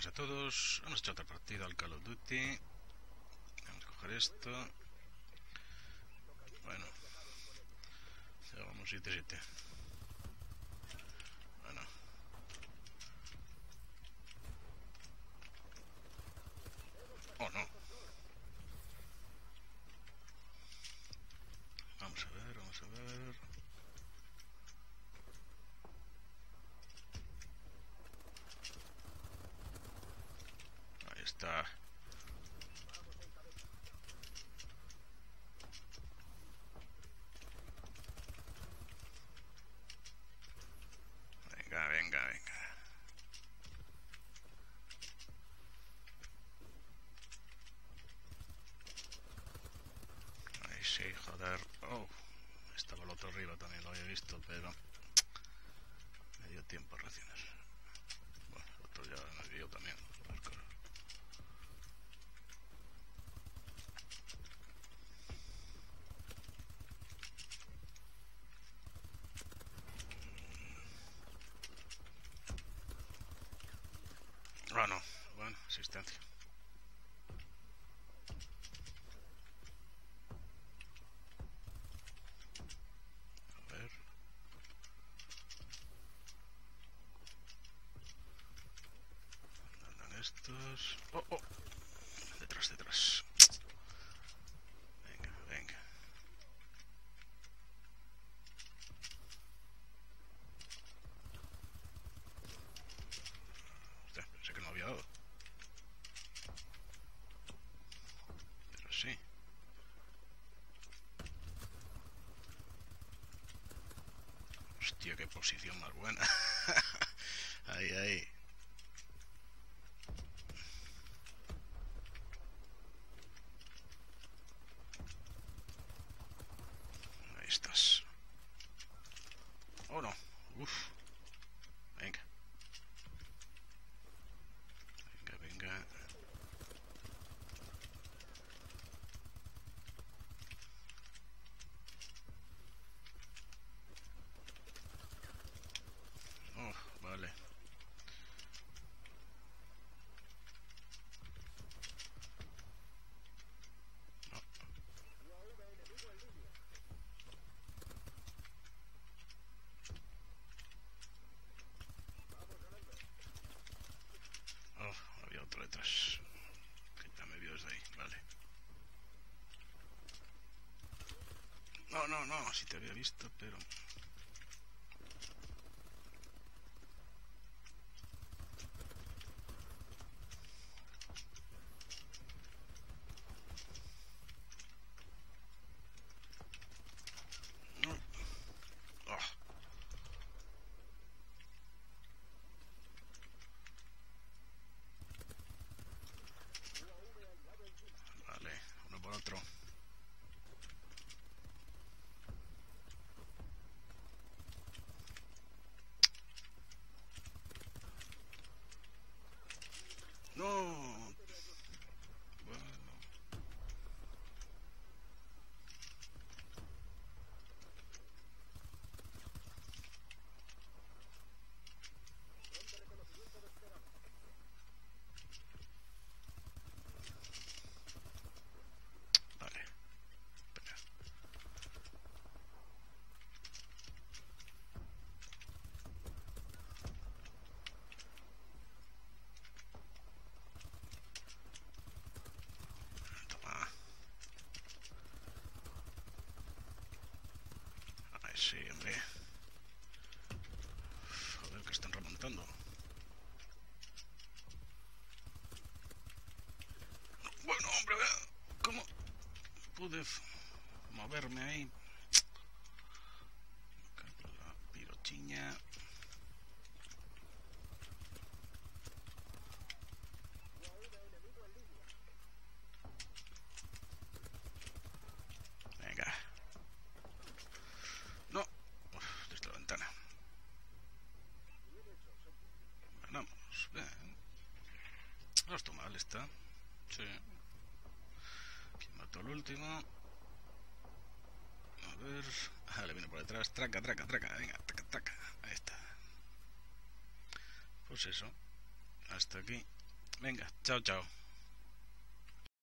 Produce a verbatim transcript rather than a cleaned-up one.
buenas a todos. Hemos hecho otra partida al Call of Duty. Vamos a coger esto. Bueno, llevamos siete siete. Bueno. Oh, no. Vamos a ver, vamos a ver. Ahí está. Venga, venga, venga. Ahí sí, joder. Oh, estaba el otro arriba, también lo había visto, pero me dio tiempo a reaccionar. Bueno, el otro ya me dio también. Ah, no. Bueno, asistencia. A ver. ¿Dónde andan estos? Oh, oh. Detrás, detrás. Venga, venga. Hostia, pensé que no había dado. Pero sí. Hostia, qué posición más buena. Ahí, ahí. Ahí estás. Oh, no. Uf. Venga. Venga, venga. Oh, vale. No. Oh, había otro detrás. Que ya me vio desde ahí, vale. No, no, no, sí te había visto, pero... No. Oh. Vale, uno por otro. No. Bueno. Vale. Espera. Toma. Ay, sí, hombre. Joder, que están remontando. Bueno, hombre, ¿cómo pude moverme ahí? La pirochiña. Venga. No. Uf, desde la ventana. Ganamos. Bien. No está mal, está. Sí. ¿Quién mató el último? A ver. Ah, le viene por detrás. Traca, traca, traca. Venga, traca, traca. Ahí está. Pues eso. Hasta aquí. Venga, chao, chao.